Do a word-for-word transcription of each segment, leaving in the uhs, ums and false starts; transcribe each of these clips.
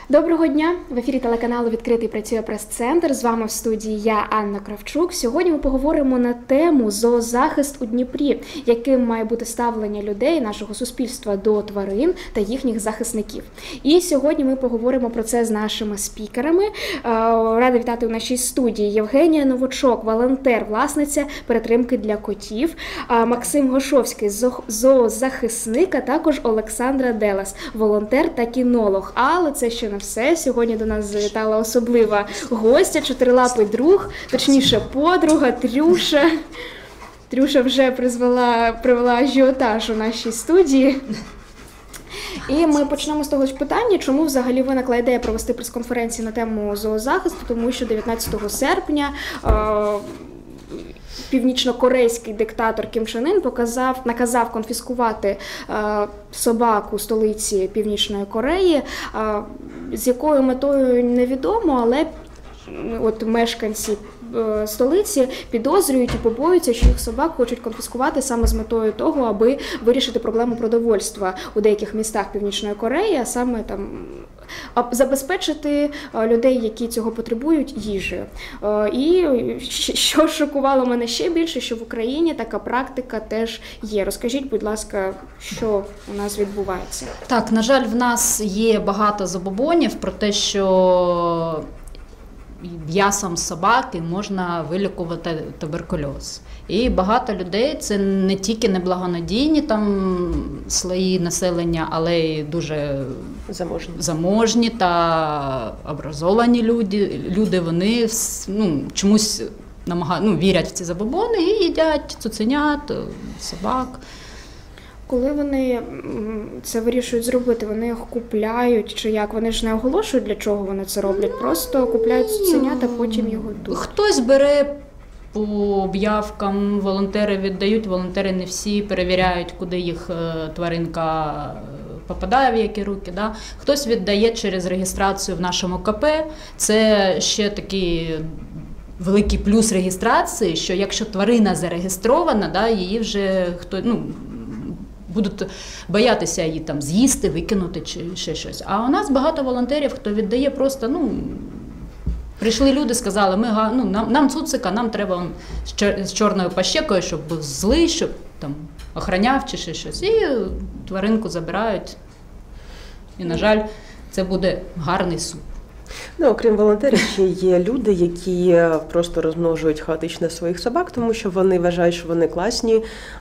Доброго дня! В ефірі телеканалу «Відкритий» працює прес-центр. З вами в студії я, Анна Кравчук. Сьогодні ми поговоримо на тему «Зоозахист у Дніпрі», яким має бути ставлення людей, нашого суспільства до тварин та їхніх захисників. І сьогодні ми поговоримо про це з нашими спікерами. Рада вітати у нашій студії Євгенія Новочок, волонтер, власниця перетримки для котів, Максим Гошовський, зоозахисник, а також Олександра Делас, волонтер та кінолог. Але це ще не все. Сьогодні до нас завітала особлива гостя, чотирилапий друг, точніше подруга, Трюша. Трюша вже призвела, привела ажіотаж у нашій студії. І ми почнемо з того ж питання, чому взагалі виникла ідея провести прес-конференцію на тему зоозахисту, тому що дев'ятнадцятого серпня е північно-корейський диктатор Кім Чен Ін показав, наказав конфіскувати е, собаку столиці Північної Кореї, е, з якою метою невідомо, але от мешканці е, столиці підозрюють і побоюються, що їх собак хочуть конфіскувати саме з метою того, аби вирішити проблему продовольства у деяких містах Північної Кореї, а саме там забезпечити людей, які цього потребують, їжею. І що шокувало мене ще більше, що в Україні така практика теж є. Розкажіть, будь ласка, що у нас відбувається? Так, на жаль, в нас є багато забобонів про те, що м'ясом собаки можна вилікувати туберкульоз. І багато людей, це не тільки неблагонадійні там слої населення, але й дуже заможні, заможні та образовані люди. Люди, вони ну, чомусь намагають, ну, вірять в ці забобони і їдять цуценят, собак. Коли вони це вирішують зробити, вони їх купляють, чи як? Вони ж не оголошують, для чого вони це роблять, просто купляють цуценят, а потім його йдуть. Хтось бере по об'явкам, волонтери віддають, волонтери не всі перевіряють, куди їх тваринка попадає, в які руки. Да? Хтось віддає через реєстрацію в нашому КП. Це ще такий великий плюс реєстрації, що якщо тварина зареєстрована, да, її вже хто, ну, будуть боятися її там з'їсти, викинути чи ще щось. А у нас багато волонтерів, хто віддає просто, ну, прийшли люди, сказали, ми, ну, нам, нам цуцика, нам треба он, з чорною пащекою, щоб був злий, щоб там охороняв чи ще щось. І тваринку забирають. І, на жаль, це буде гарний суп. Ну, окрім волонтерів, ще є люди, які просто розмножують хаотично своїх собак, тому що вони вважають, що вони класні,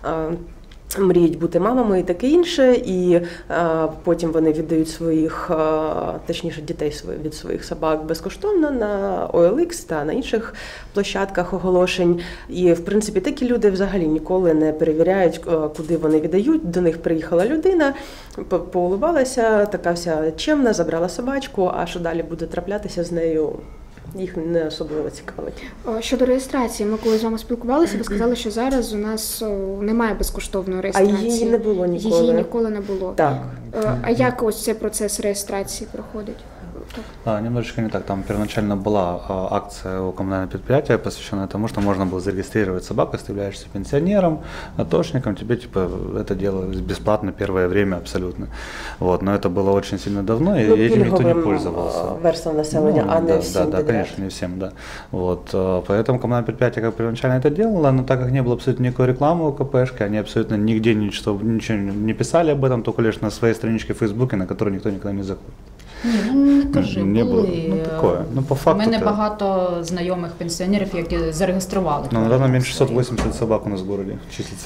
мріють бути мамами і таке інше, і а, потім вони віддають своїх, а, точніше дітей від своїх собак безкоштовно на о ел ікс та на інших площадках оголошень. І, в принципі, такі люди взагалі ніколи не перевіряють, куди вони віддають. До них приїхала людина, поулибалася, така вся чемна, забрала собачку, а що далі буде траплятися з нею, їх не особливо цікавить. Щодо реєстрації, ми коли з вами спілкувалися, ви сказали, що зараз у нас немає безкоштовної реєстрації. А її не було ніколи. Її ніколи не було. Так. А як ось цей процес реєстрації проходить? А, немножечко не так. Там первоначально была а, акция у коммунального предприятия, посвященная тому, что можно было зарегистрировать собаку, если ты являешься пенсионером, атошником, тебе типа это делалось бесплатно первое время абсолютно. Вот, но это было очень сильно давно, и ну, этим никто не пользовался. Версия населения, ну, а не да, всем. Да, да, конечно, не всем, да. Вот, поэтому коммунальное предприятие как первоначально это делало, но так как не было абсолютно никакой рекламы у КПшки, они абсолютно нигде ничего, ничего не писали об этом, только лишь на своей страничке в Фейсбуке, на которую никто никогда не заходит. Ні, ну не кажи, не були. Було. Ну, такое. Ну, по факту у мене то... багато знайомих пенсіонерів, які зареєстрували. Ну, наверное, менше шестьсот восемьдесят собак у нас в городі числиться.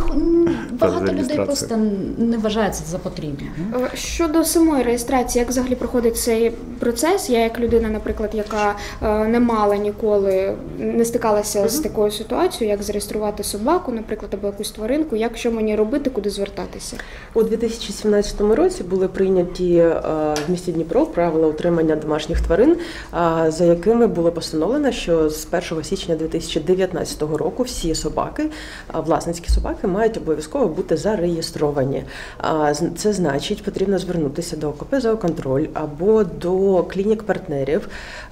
Багато людей просто не вважають це за потрібне. Щодо самої реєстрації, як взагалі проходить цей процес? Я як людина, наприклад, яка не мала ніколи, не стикалася uh-huh. з такою ситуацією, як зареєструвати собаку, наприклад, або якусь тваринку, як що мені робити, куди звертатися? У дві тисячі сімнадцятому році були прийняті в місті Дніпро правила утримання домашніх тварин, за якими було постановлено, що з першого січня дві тисячі дев'ятнадцятого року всі собаки, власницькі собаки, мають обов'язково бути зареєстровані. Це значить, потрібно звернутися до ОКП «Зооконтроль» або до клінік-партнерів,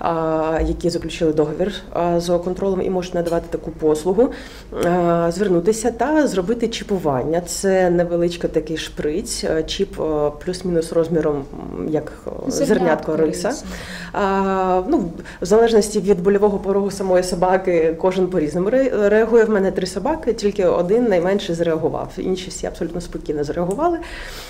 які заключили договір з зооконтролем і можуть надавати таку послугу, звернутися та зробити чіпування. Це невеличкий такий шприць, чіп плюс-мінус розміром як зернятко, Зернятко риса. риса. А, ну, в залежності від больового порогу самої собаки, кожен по-різному ре- реагує. В мене три собаки, тільки один найменше зреагував. Інші всі абсолютно спокійно зреагували.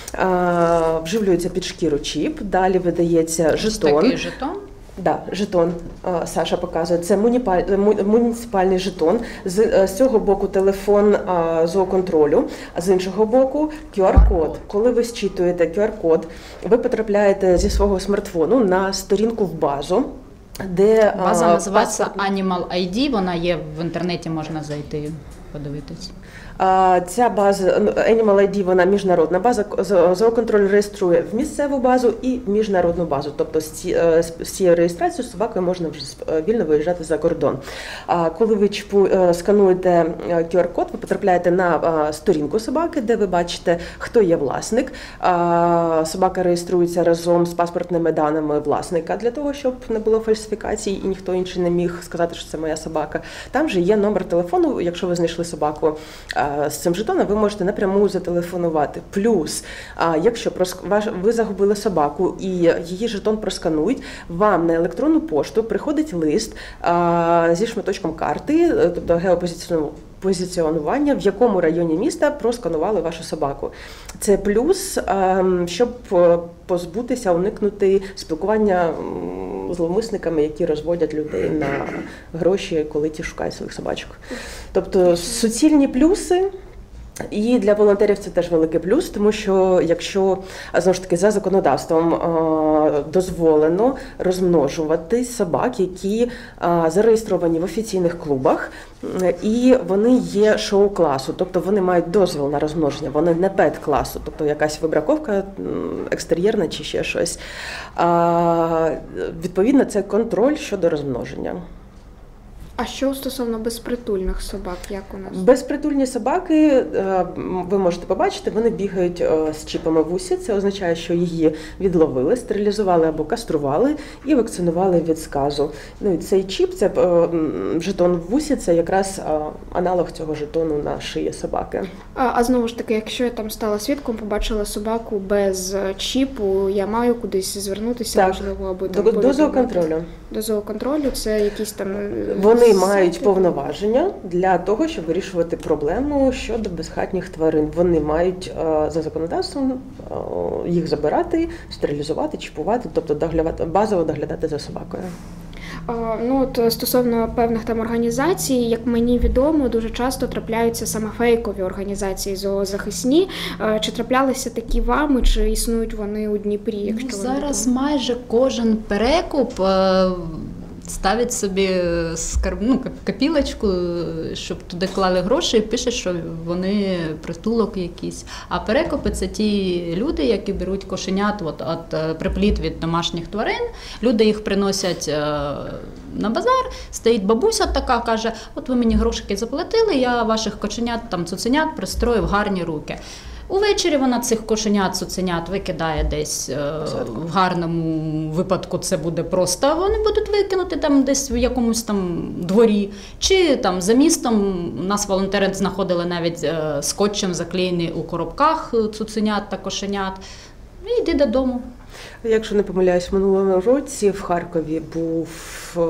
А, вживлюється під шкіру чіп, далі видається Ось жетон. такий жетон. Да, жетон, а, Саша показує. Це муніпаль- му- муніципальний жетон. З, е, з цього боку телефон а, зооконтролю, а з іншого боку кю ар-код. Коли ви зчитуєте кю ар-код, ви потрапляєте зі свого смартфону на сторінку в базу, де а, База називається паспорт- Animal ай ді, вона є в інтернеті, можна зайти, подивитись. А, Ця база ну, Animal ай ді, вона міжнародна база. Зо- Зооконтроль реєструє в місцеву базу і в міжнародну базу. Тобто з ці- е, з з цією реєстрацією з собакою можна вже е, вільно виїжджати за кордон. А коли ви чпу, е, скануєте е, кю ар-код, ви потрапляєте на е, сторінку собаки, де ви бачите, хто є власник. А, Собака реєструється разом з паспортними даними власника для того, щоб не було фальсифікацій і ніхто інший не міг сказати, що це моя собака. Там же є номер телефону, якщо ви знайшли собаку а, з цим жетоном, ви можете напряму зателефонувати. Плюс, а, якщо прос- ваш- ви загубили собаку і її жетон просканують, вам на електронну пошту приходить лист а, зі шматочком карти, е, тобто геопозиціонування, позиціонування, в якому районі міста просканували вашу собаку. Це плюс, ем, щоб е, позбутися, уникнути спілкування м, зловмисниками, які розводять людей на гроші, коли ті шукають своїх собачок. Тобто суцільні плюси. І для волонтерів це теж великий плюс, тому що якщо, а, знову ж таки, за законодавством а, дозволено розмножувати собак, які а, зареєстровані в офіційних клубах, м, і вони є шоу-класу, тобто вони мають дозвіл на розмноження, вони не пет-класу, тобто якась вибраковка м, екстер'єрна чи ще щось. А, відповідно, це контроль щодо розмноження. А що стосовно безпритульних собак, як у нас? Безпритульні собаки, е, ви можете побачити, вони бігають е, з чіпами в усі. Це означає, що її відловили, стерилізували або кастрували і вакцинували від сказу. Ну і цей чіп, це е, м, жетон в усі, це якраз е, аналог цього жетону на шиї собаки. А, а знову ж таки, якщо я там стала свідком, побачила собаку без е, чіпу, я маю кудись звернутися, Так. можливо, аби До, там до повідомити? зооконтролю. До зооконтролю це якісь там е, Вони сайти? мають повноваження для того, щоб вирішувати проблему щодо безхатніх тварин. Вони мають е, за законодавством е, їх забирати, стерилізувати, чіпувати, тобто доглядати, базово доглядати за собакою. А, Ну, от стосовно певних там організацій, як мені відомо, дуже часто трапляються саме фейкові організації зоозахисні. Е, Чи траплялися такі вами, чи існують вони у Дніпрі? Якщо Ну, вони зараз там? майже кожен перекуп е, ставить собі скарб, ну, кап- копілочку, щоб туди клали гроші, і пише, що вони притулок якийсь. А перекупи – це ті люди, які беруть кошенят от, от, е, приплід від домашніх тварин, люди їх приносять е, на базар, стоїть бабуся така, каже, от ви мені грошики заплатили, я ваших кошенят, там, цуценят пристрою в гарні руки. Увечері вона цих кошенят, цуценят викидає десь е, в гарному випадку, це буде просто, вони будуть викинути там десь в якомусь там дворі. Чи там за містом у нас волонтери знаходили навіть е, скотчем заклеєні у коробках цуценят та кошенят. І йди додому. Якщо не помиляюсь, в минулому році в Харкові був е,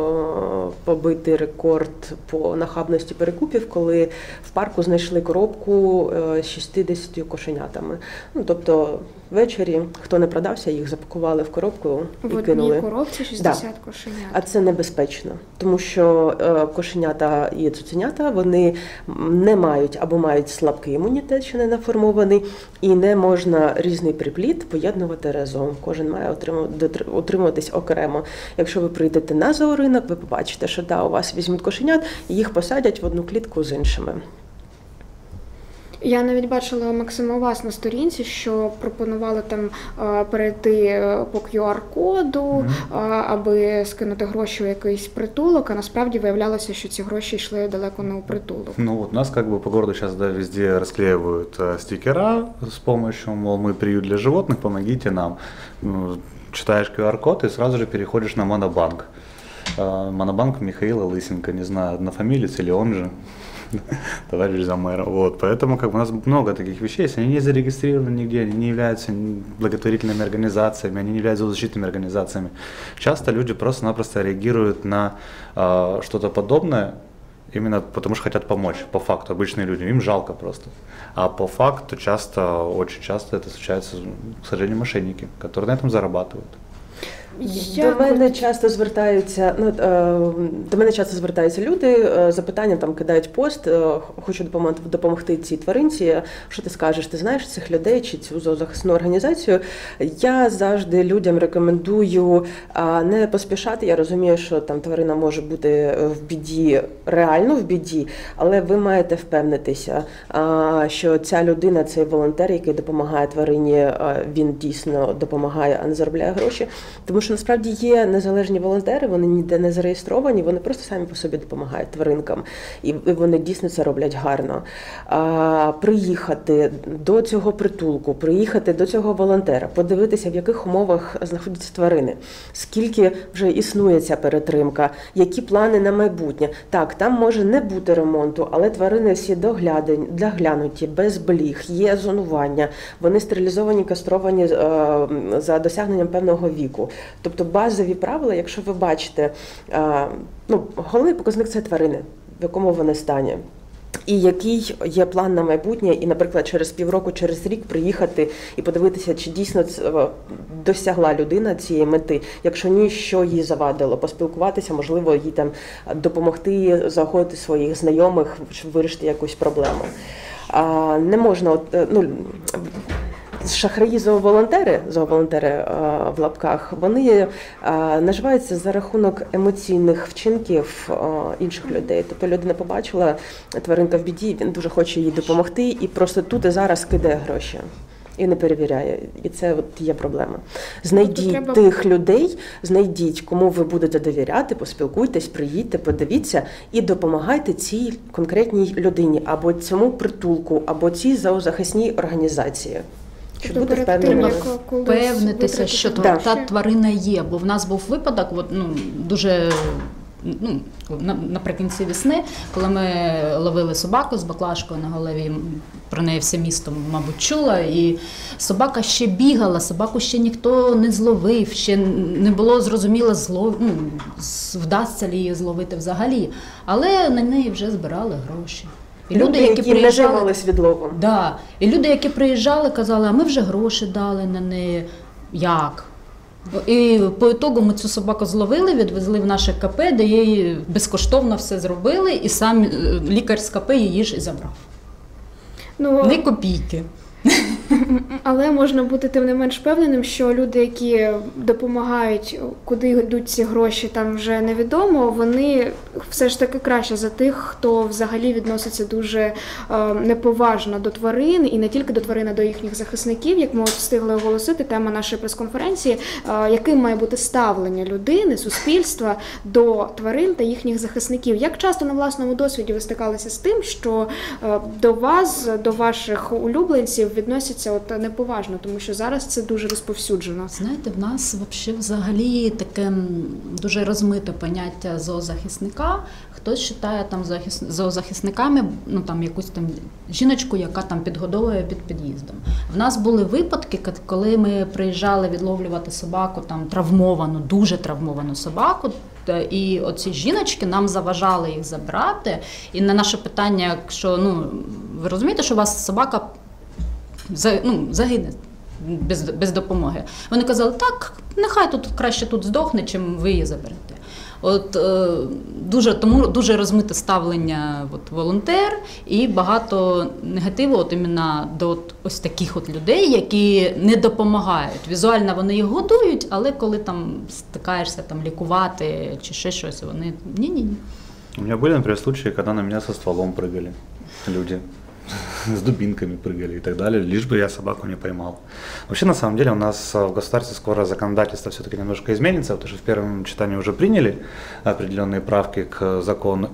побитий рекорд по нахабності перекупів, коли в парку знайшли коробку е, з шістдесятью кошенятами. Ну, тобто ввечері, хто не продався, їх запакували в коробку і В кинули. одній коробці шістдесят кошенят. А це небезпечно, тому що е, кошенята і цуценята, вони не мають або мають слабкий імунітет, що не наформований, і не можна різний приплід поєднувати разом. Кожен має отриму- утримуватись окремо. Якщо ви прийдете на зооринок, ви побачите, що да, у вас візьмуть кошенят і їх посадять в одну клітку з іншими. Я навіть бачила, Максима, у вас на сторінці, що пропонували там е, перейти е, по кю ар-коду, е, аби скинути гроші у якийсь притулок, а насправді виявлялося, що ці гроші йшли далеко не у притулок. Ну вот у нас как бы по городу сейчас да, везде расклеивают э, стикера с помощью, мол, мы приют для животных, помогите нам. Ну, читаешь ку ар-код и сразу же переходишь на Монобанк. Э, Монобанк Михаила Лысенко, не знаю, однофамилец или он же. товарищ замэр. Вот, поэтому как бы, у нас много таких вещей, если они не зарегистрированы нигде, они не являются благотворительными организациями, они не являются защитными организациями. Часто люди просто-напросто реагируют на э, что-то подобное, именно потому что хотят помочь, по факту, обычные люди, им жалко просто. А по факту часто, очень часто это случается, к сожалению, мошенники, которые на этом зарабатывают. Я... До мене часто звертаються, ну, до мене часто звертаються люди з запитанням, там кидають пост, хочу допомогти, допомогти цій тваринці, що ти скажеш, ти знаєш цих людей чи цю зоозахисну організацію? Я завжди людям рекомендую не поспішати, я розумію, що там тварина може бути в біді, реально в біді, але ви маєте впевнитися, що ця людина, цей волонтер, який допомагає тварині, він дійсно допомагає, а не заробляє гроші. Тому що насправді є незалежні волонтери, вони ніде не зареєстровані, вони просто самі по собі допомагають тваринкам, і вони дійсно це роблять гарно. А, приїхати до цього притулку, приїхати до цього волонтера, подивитися, в яких умовах знаходяться тварини, скільки вже існує ця перетримка, які плани на майбутнє. Так, там може не бути ремонту, але тварини всі доглянуті, доглянуті, без бліг, є зонування, вони стерилізовані, кастровані а, за досягненням певного віку. Тобто базові правила, якщо ви бачите, ну, головний показник – це тварини, в якому вони стані. І який є план на майбутнє, і, наприклад, через півроку, через рік приїхати і подивитися, чи дійсно досягла людина цієї мети. Якщо ні, що їй завадило, поспілкуватися, можливо, їй там допомогти заохотити своїх знайомих, щоб вирішити якусь проблему. Не можна, ну, шахраї зооволонтери, зооволонтери в лапках, вони наживаються за рахунок емоційних вчинків інших людей. Тобто людина побачила, тваринка в біді, він дуже хоче їй допомогти і просто тут і зараз кидає гроші. І не перевіряє. І це от є проблема. Знайдіть треба... тих людей, знайдіть, кому ви будете довіряти, поспілкуйтесь, приїдьте, подивіться і допомагайте цій конкретній людині, або цьому притулку, або цій зоозахисній організації. Щоб бути впевненими. Впевнитися, що да. та тварина є. Бо в нас був випадок, от, ну, дуже, ну, наприкінці весни, коли ми ловили собаку з баклажкою на голові, про неї все місто, мабуть, чуло, і собака ще бігала, собаку ще ніхто не зловив, ще не було зрозуміло, злов... ну, вдасться ли її зловити взагалі, але на неї вже збирали гроші. І люди, люди, які, які приїжджали, відловом. Да. І люди, які приїжджали, казали, а ми вже гроші дали на неї. Як? І по ітогу ми цю собаку зловили, відвезли в наше КП, де їй безкоштовно все зробили, і сам лікар з КП її ж і забрав. Ну, не копійки. Але можна бути тим не менш впевненим, що люди, які допомагають, куди йдуть ці гроші, там вже невідомо, вони все ж таки краще за тих, хто взагалі відноситься дуже е, неповажно до тварин, і не тільки до тварин, а до їхніх захисників, як ми от встигли оголосити, тема нашої прес-конференції, е, яким має бути ставлення людини, суспільства до тварин та їхніх захисників. Як часто на власному досвіді ви стикалися з тим, що е, до вас, до ваших улюбленців відносяться от неповажно, тому що зараз це дуже розповсюджено. Знаєте, в нас взагалі таке дуже розмите поняття зоозахисника. Хтось вважає там зоозахисниками, ну там якусь там жіночку, яка там підгодовує під під'їздом. В нас були випадки, коли ми приїжджали відловлювати собаку, там травмовану, дуже травмовану собаку, і оці жіночки нам заважали їх забрати. І на наше питання, що, ну, ви розумієте, що у вас собака ну, загине без, без допомоги. Вони казали, так, нехай тут краще тут здохне, чим ви її заберете. От е, дуже тому дуже розмите ставлення от, волонтер і багато негативу от іменно до от, ось таких от людей, які не допомагають. Візуально вони їх годують, але коли там стикаєшся там лікувати чи ще щось, вони ні-ні-ні. У меня были, например, случаи, когда на меня со стволом прыгали люди. С дубинками прыгали и так далее, лишь бы я собаку не поймал. Вообще, на самом деле, у нас в государстве скоро законодательство все-таки немножко изменится, потому что в первом читании уже приняли определенные правки к закону, и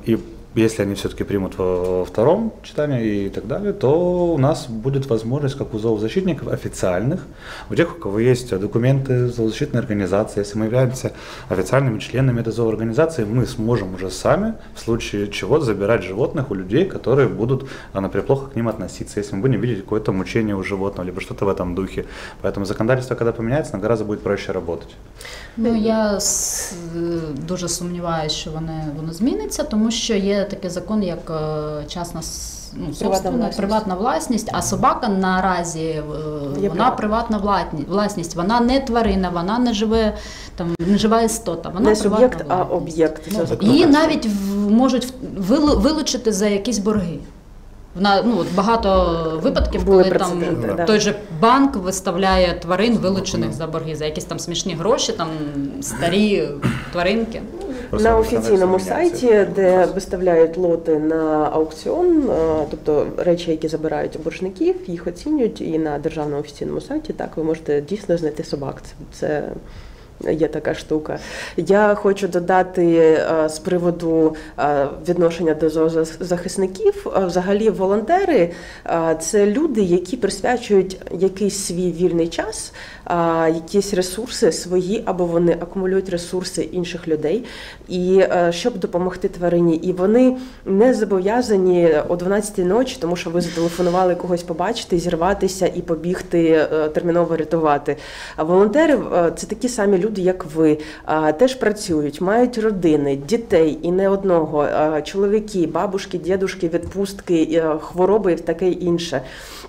если они все-таки примут во втором читании и так далее, то у нас будет возможность, как у зоозащитников официальных, у тех, у кого есть документы зоозащитной организации, если мы являемся официальными членами этой зоорганизации, мы сможем уже сами, в случае чего, забирать животных у людей, которые будут, например, плохо к ним относиться, если мы будем видеть какое-то мучение у животного, либо что-то в этом духе. Поэтому законодательство, когда поменяется, нам гораздо будет проще работать. Ну, я с- дуже сумніваюся, що воно, воно зміниться, тому що є такий закон, як е, частна с- ну, собственна, власність. приватна власність, а собака наразі е, Є вона права. приватна власні- власність, вона не тварина, вона не живе, там, не жива істота, вона Не приватна суб'єкт, а власність. об'єкт. Ну, Це закон. її навіть в- можуть вилу- вилучити за якісь борги. Вона, ну, от багато випадків, Були коли там прецеденти, да. той же банк виставляє тварин, вилучених за борги, за якісь там смішні гроші, там старі тваринки. Просто На законодательство офіційному меняется. сайті, де виставляють лоти на аукціон, е, тобто речі, які забирають у боржників, їх оцінюють, і на державному офіційному сайті так ви можете дійсно знайти собак. Це, це є така штука. Я хочу додати е, з приводу е, відношення до зоозахисників. Е, Взагалі волонтери е, – це люди, які присвячують якийсь свій вільний час, е, якісь ресурси свої, або вони акумулюють ресурси інших людей, і е, щоб допомогти тварині. І вони не зобов'язані о дванадцятій ночі, тому що ви зателефонували когось побачити, зірватися і побігти е, терміново рятувати. А волонтери е, – це такі самі люди, як ви, е, теж працюють, мають родини, дітей і не одного, е, чоловіки, бабушки, дідушки, відпустки, е, хвороби і таке інше.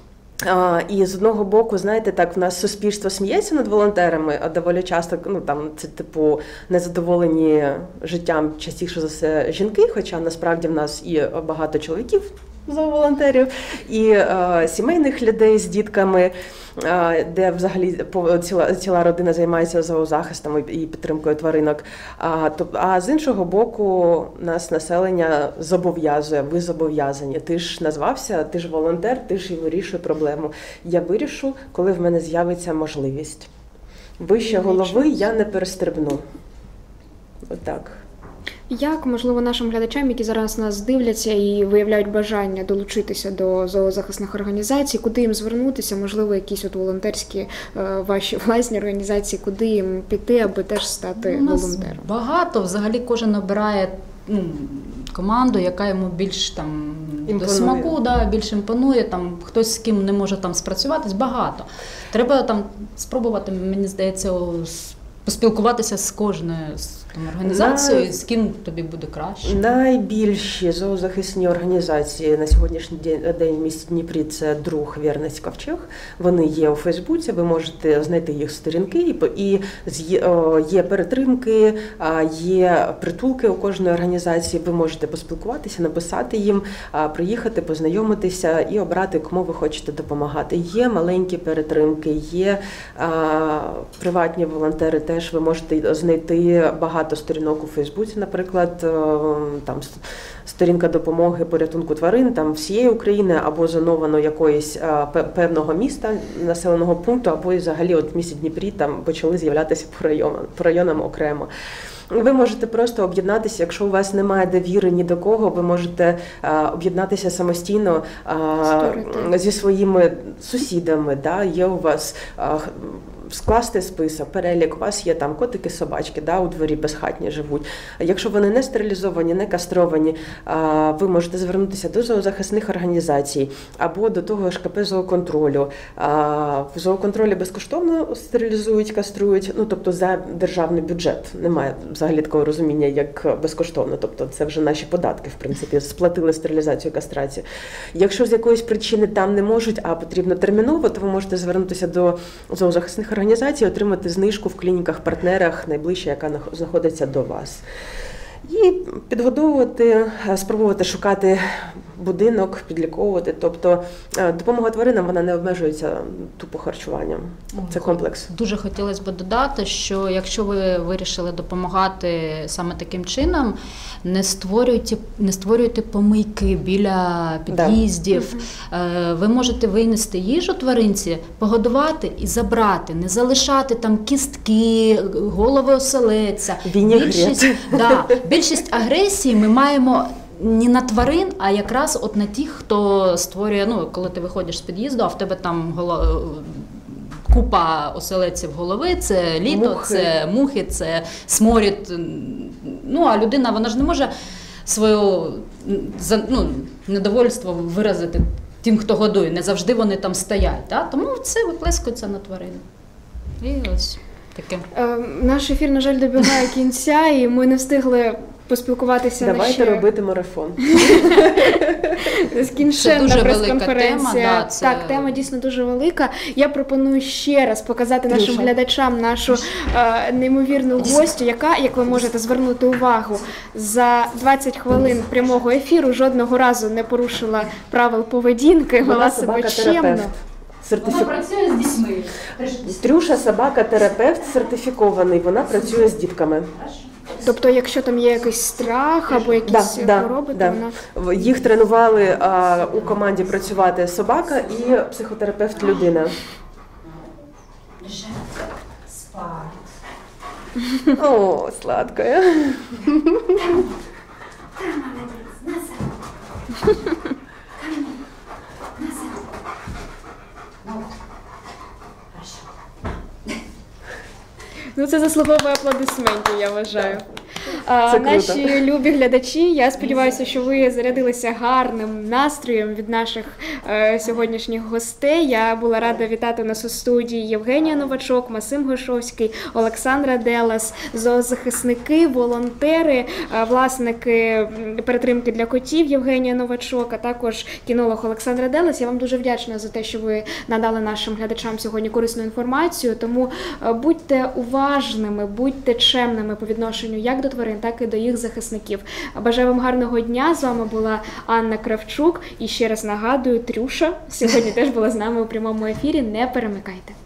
А, І з одного боку, знаєте, так в нас суспільство сміється над волонтерами, а доволі часто, ну там це типу незадоволені життям частіше за все жінки, хоча насправді в нас і багато чоловіків зооволонтерів, і е, сімейних людей з дітками, е, де взагалі по- ціла, ціла родина займається зоозахистом і і підтримкою тваринок. А, то, а з іншого боку, нас населення зобов'язує, ви зобов'язані. Ти ж назвався, ти ж волонтер, ти ж і вирішуй проблему. Я вирішу, коли в мене з'явиться можливість. Вище голови я не перестрибну. Отак. Як, можливо, нашим глядачам, які зараз нас дивляться і виявляють бажання долучитися до зоозахисних організацій, куди їм звернутися, можливо, якісь от волонтерські е, ваші власні організації, куди їм піти, аби теж стати У нас волонтером? багато, взагалі кожен обирає ну, команду, яка йому більш там до Імпонує. смаку, да, більш імпонує, там хтось з ким не може там спрацюватись, багато. Треба там спробувати, мені здається, о, с- поспілкуватися з кожною з там, організацією, На- з ким тобі буде краще. Найбільші зоозахисні організації на сьогоднішній день день в місті Дніпрі – це «Друг», «Вірність», «Ковчег». Вони є у Фейсбуці, ви можете знайти їх сторінки, і по- і з- о, є перетримки, а, є притулки у кожної організації, ви можете поспілкуватися, написати їм, а, приїхати, познайомитися і обрати, кому ви хочете допомагати. Є маленькі перетримки, є а, приватні волонтери, теж ви можете знайти багато сторінок у Фейсбуці, наприклад, е, там с- сторінка допомоги порятунку тварин там всієї України або зоновано якоїсь е, пе- певного міста, населеного пункту, або і взагалі от в місті Дніпрі там почали з'являтися по районам, по районам окремо. Ви можете просто об'єднатися, якщо у вас немає довіри ні до кого, ви можете е, об'єднатися самостійно е, Створити. зі своїми сусідами. Да? Є у вас е, х- скласти список, перелік, у вас є там котики, собачки, да, у дворі безхатні живуть. Якщо вони не стерилізовані, не кастровані, а, ви можете звернутися до зоозахисних організацій або до того ж ка пе зооконтролю. А, В зооконтролі безкоштовно стерилізують, каструють, ну тобто за державний бюджет. Немає взагалі такого розуміння, як безкоштовно, тобто це вже наші податки, в принципі, сплатили стерилізацію, кастрацію. Якщо з якоїсь причини там не можуть, а потрібно терміново, то ви можете звернутися до зоозахисних організацій, отримати знижку в клініках-партнерах найближче, яка нах- знаходиться до вас. І підгодовувати, спробувати шукати будинок, підліковувати. Тобто е, допомога тваринам, вона не обмежується тупо харчуванням. Це комплекс. Дуже хотілося б додати, що якщо ви вирішили допомагати саме таким чином, не створюйте, не створюйте помийки біля під'їздів. Е, Ви можете винести їжу тваринці, погодувати і забрати, не залишати там кістки, голови оселедця. Вінігрет. Більшість, да, більшість агресії ми маємо не на тварин, а якраз от на тих, хто створює, ну, коли ти виходиш з під'їзду, а в тебе там голо... купа оселедців голови, це літо, Мухи. це мухи, це сморід. Ну, а людина, вона ж не може своє ну, недовольство виразити тим, хто годує. Не завжди вони там стоять. Да? Тому це виплескується на тварину. І ось таке. Е, наш ефір, на жаль, добігає кінця, і ми не встигли поспілкуватися на Давайте ще... робити марафон. Скінченна Це дуже велика прес-конференція. тема, да, це- Так, тема дійсно дуже велика. Я пропоную ще раз показати нашим Трюша. глядачам нашу е, неймовірну гостю, яка, як ви можете звернути увагу, за двадцять хвилин прямого ефіру жодного разу не порушила правил поведінки, вела Вона себе чемно. собака-терапевт. Сертифі... працює з дітьми. Трюша собака-терапевт сертифікований, вона працює з дітками. Тобто, якщо там є якийсь страх або якісь Да, хвороби, да, то да. вона... Їх тренували а, у команді працювати собака і психотерапевт людина. О, сладкая. Ну, це заслуговує аплодисментів, я вважаю. А, Це круто. наші любі глядачі, я сподіваюся, що ви зарядилися гарним настроєм від наших е, сьогоднішніх гостей. Я була рада вітати нас у студії Євгенія Новачок, Масим Гошовський, Олександра Делас, зоозахисники, волонтери, е, власники м, перетримки для котів Євгенія Новачок, а також кінолог Олександра Делас. Я вам дуже вдячна за те, що ви надали нашим глядачам сьогодні корисну інформацію, тому е, будьте уважними, будьте чемними по відношенню як до тварин, так і до їх захисників. Бажаю вам гарного дня. З вами була Анна Кравчук. І ще раз нагадую, Трюша сьогодні теж була з нами у прямому ефірі. Не перемикайте.